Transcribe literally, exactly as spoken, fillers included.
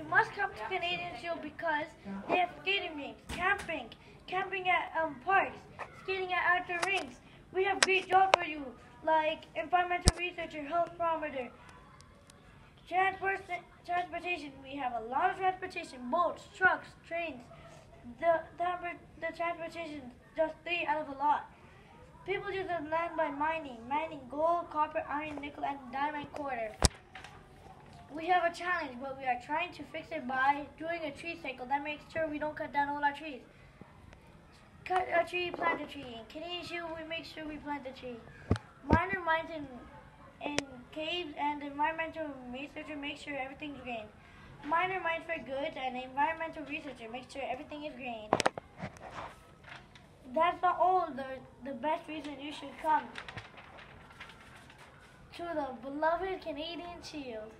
must come to Canadian Shield because they have skating rinks, camping, camping at um, parks, skating at outdoor rinks. We have great jobs for you, like environmental researcher, health barometer, transport, transportation. We have a lot of transportation, boats, trucks, trains. The, the, the transportation is just three out of a lot. People use the land by mining, mining gold, copper, iron, nickel, and diamond quarter. We have a challenge, but we are trying to fix it by doing a tree cycle that makes sure we don't cut down all our trees. Cut a tree, plant a tree. In Canadian Shield, we make sure we plant a tree. Miner mines in, in caves, and the environmental researcher makes sure everything's green. Miner mines for goods, and the environmental researcher makes sure everything is green. That's not all the, the best reason you should come to the beloved Canadian Shield.